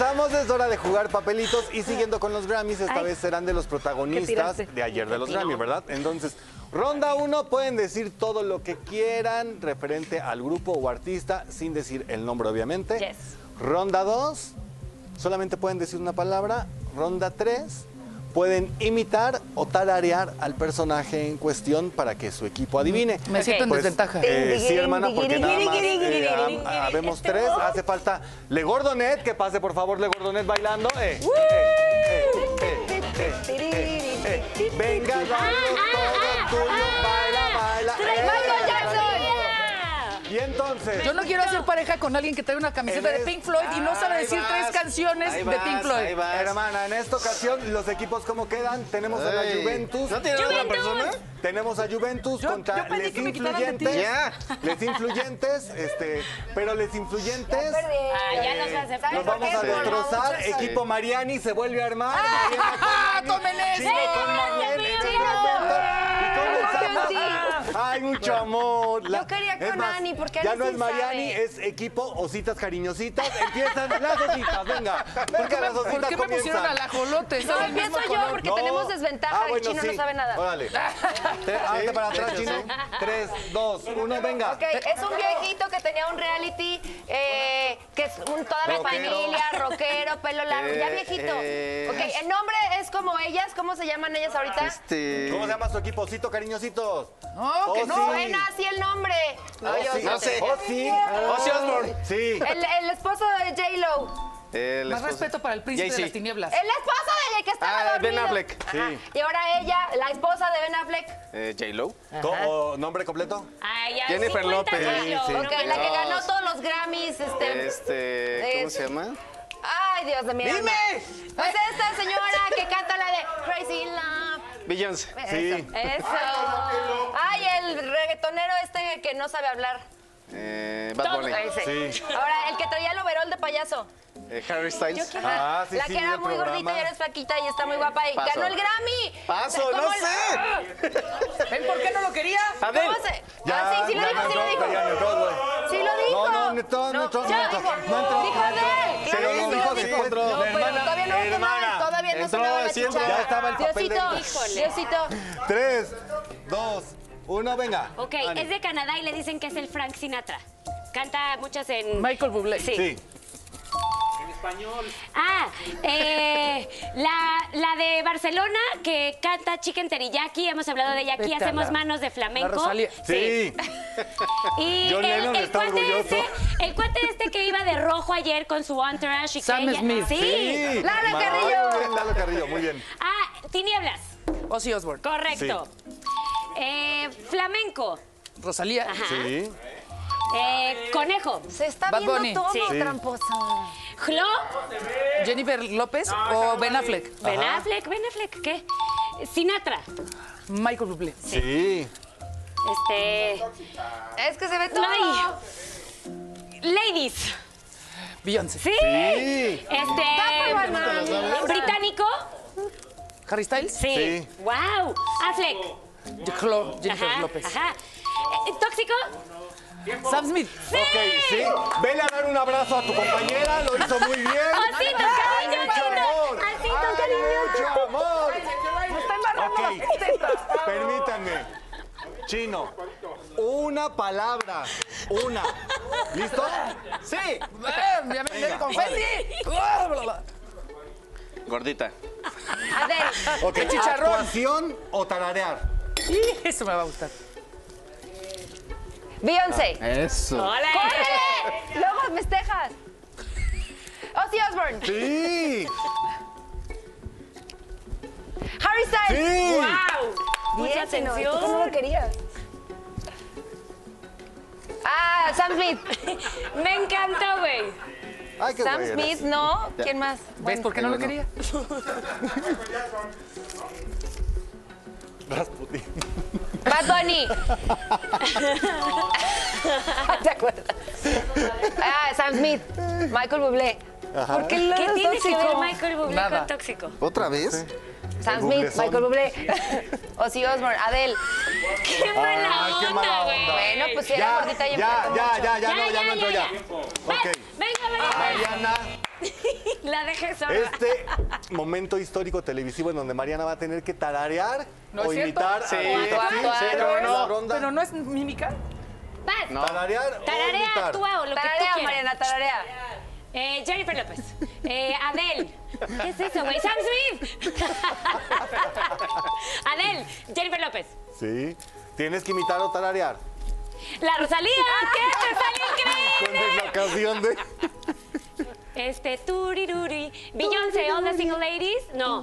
Regresamos, es hora de jugar papelitos y siguiendo con los Grammys, esta vez serán de los protagonistas de ayer de los Grammys, ¿verdad? Entonces, ronda 1, pueden decir todo lo que quieran referente al grupo o artista sin decir el nombre, obviamente. Yes. Ronda 2, solamente pueden decir una palabra. Ronda 3, pueden imitar o tararear al personaje en cuestión para que su equipo adivine. Me siento en desventaja. Sí, hermana, porque nada más habemos 3. Hace falta Le Gordonet, que pase por favor Le Gordonet bailando. Venga, dale todo tuyo, baila, baila. Michael Jackson. Y entonces... Yo no quiero hacer pareja con alguien que trae una camiseta de Pink Floyd y no sabe decir 3 canciones de Pink Floyd. Hermana, en esta ocasión, los equipos, ¿cómo quedan? Tenemos a la Juventus. ¿No tiene otra persona? Tenemos a Juventus contra pedí Les que me quitaran de ti. Influyentes. Les Influyentes, pero Les Influyentes Ya nos vas a hacer. los vamos a destrozar. Equipo Mariani se vuelve a armar. ¡Tomen eso! Chino con Mariel en este momento. ¿Y cómo estamos? Ay, mucho amor. Yo quería con Ani, porque ya Ani no sí es Mariani, sabe. es equipo Ositas Cariñositas. Empiezan las ositas, venga. Porque las ¿Por ositas qué me pusieron comienzan. al ajolote? No, empiezo yo porque tenemos desventaja y Chino no sabe nada. Órale. Hazte para atrás, Chino. 3, 2, 1, venga. Ok, es un viejito que tenía un reality, que es toda la familia, rockero, pelo largo, ya viejito. Ok, el nombre es como ellas, ¿cómo se llaman ellas ahorita? ¿Cómo se llama su equipo? Osito Cariñositos. No, que no. Suena así el nombre. No sé. Ozzy. Ozzy Osbourne. Sí. El esposo de J-Lo. Más respeto para el príncipe de las tinieblas. El esposo de que estaba dormido. Ben Affleck. Ajá. Sí. Y ahora ella, la esposa de Ben Affleck. J-Lo. ¿Nombre completo? Ay, ya, Jennifer 50 López. kilos. Sí. Ok, la que ganó todos los Grammys. ¿Cómo se llama? Ay, Dios de mi alma. ¡Dime! Pues esta señora que canta la de Crazy Love. Beyoncé. Sí. Eso. Ay, el reggaetonero que no sabe hablar. Bad Bunny. Ese. Sí. Ahora, el que traía el overol de payaso. Harry Styles. Sí, Ah, sí, la sí, que era el muy programa. gordita y ahora es flaquita y está muy guapa y Paso. ganó el Grammy. Paso, ¿Cómo no el- sé. ¿Ven por qué no lo quería? Adel. ¿Cómo se? Ah, sí lo dijo, sí lo dijo. Ya entró, güey. Sí lo dijo. No entró. Ya dijo. Dijo Adel. Sí, Claro lo que dijo, sí sí, lo dijo. entró. No, pero todavía no Hermana. todavía no Entró sonaba la siempre. chicharra. Ya estaba el papel de- Diosito, Diosito. 3, 2, 1, venga. Ok, Ani. es de Canadá y le dicen que es el Frank Sinatra. Canta muchas en... Michael Bublé. Sí. Sí. Ah, la de Barcelona que canta Chicken Teriyaki, hemos hablado de ella aquí, Vete a hacemos la- manos de la flamenco. Rosalía. Sí. Y John Lennon está cuate orgulloso. el cuate este que iba de rojo ayer con su entourage y que Sam ella- Smith. Sí. Sí. Lalo Muy Carrillo. bien, Lalo Carrillo, muy bien. Ah, tinieblas. Ozzy Osbourne. Correcto. Flamenco. Rosalía. Ajá. Sí. Conejo. Se está Bad viendo Bunny. todo, Sí. tramposo. Glo. Jennifer López o Ben Affleck. Ben Affleck, ¿qué? Sinatra. Michael Bublé. Sí. Es que se ve todo. Ay. Ladies. Beyoncé. Sí. Sí. Británico. Harry Styles. Sí. Sí. Wow. Affleck. Jennifer Ajá, López. ajá. Tóxico. Sam Smith. Ok, sí. Vele a dar un abrazo a tu compañera, lo hizo muy bien. Osito, ¡Ay, cariño, mucho lindo! amor! Osito, ¡Ay, cariño. mucho amor! Me está embarrando Ok, las tetas. permítanme. Chino, una palabra. Una. ¿Listo? Sí. Ya me dio el confeti. Gordita. Adel. Ok, chicharrón. ¿actuación o tararear? Eso me va a gustar. Beyoncé. Eso. ¡Ole! ¡Córrele! Luego festejas. Ozzy Osbourne. Sí. Harry Styles. Sí. ¡Wow! Mucha Bien, Chino, ¿y tú atención. cómo lo querías? Ah, Sam Smith. Me encantó, güey. Ay, qué Sam güey Smith, eres. no. ¿Quién más? ¿Ves por qué no lo quería? Rasputin. Bad Bunny. ¿Te acuerdas? Ah, Sam Smith. Michael Bublé. ¿Por qué lo ¿Qué tiene que tóxico? ver Michael Bublé Nada. con tóxico? ¿Otra vez? Sam Bublé Smith, son. Michael Bublé. Ozzy Osbourne, Adele. ¡Qué mala Ay, qué onda, mala güey! onda. Bueno, pues si era Ya, gordita y ya, empezó ya, mucho. ya, no, ya no entro ya. Va, Ok. Venga, venga. Mariana, La dejé sola. Este momento histórico televisivo en donde Mariana va a tener que tararear ¿No o es cierto? imitar Sí, a sí, Pero, no. Ronda. pero no es mímica. Vas. No. Tararear o Tararea, imitar. actúa o lo que tú Tararea, quieras. Mariana, tararea. Jennifer López. Adele. ¿Qué es eso, güey? Sam Smith. Adele. Jennifer López. Sí. Tienes que imitar o tararear. La Rosalía. ¿Qué? ¡Te salió Con increíble! la ocasión de... Turiruri. Beyoncé, All the Single Ladies. No.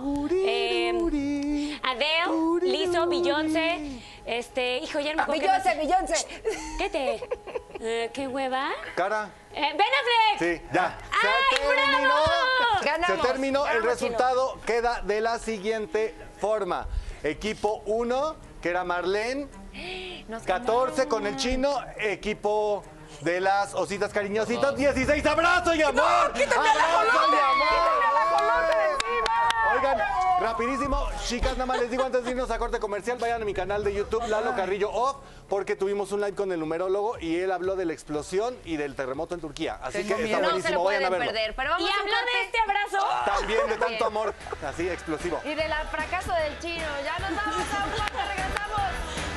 Adele, Lizzo, Beyoncé. Hijo, ya no me acuerdo qué más. Beyoncé. ¿Qué te? ¿Qué hueva? Cara. Ben Affleck. Sí, ya. ¡Ay, Se terminó. bravo! Ganamos. Se terminó. El Ganamos, resultado queda de la siguiente forma. Equipo 1, que era Marlene. 14 con el chino. Equipo de las ositas cariñositas. 16. ¡Abrazo y amor! ¡Abrazo y amor! Oigan, rapidísimo, chicas, nada más les digo antes de irnos a corte comercial, vayan a mi canal de YouTube, Lalo Carrillo Off, porque tuvimos un live con el numerólogo y él habló de la explosión y del terremoto en Turquía. Así que está No se buenísimo, lo vayan a pueden verlo. perder. Pero vamos Y a un habló de corte. este abrazo. También de tanto amor, así explosivo. Y del fracaso del chino. Ya nos vamos a un corte, regresamos.